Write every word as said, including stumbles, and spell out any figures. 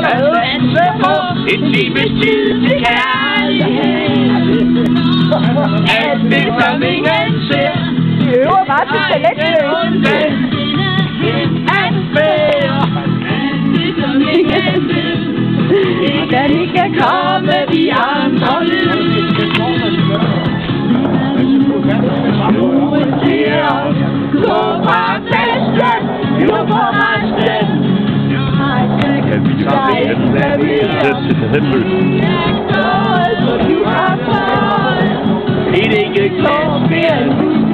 satse på en times tid til kærlighed. Alt det, som ingen ser. Vi øver bare til talentøvelsen. Hvordan I kan komme de andre lyd. Nu siger os, gå fra festen, gå på resten. Jeg hvad vi er. Jeg går, for du har fået. Det er ikke klart mere end du.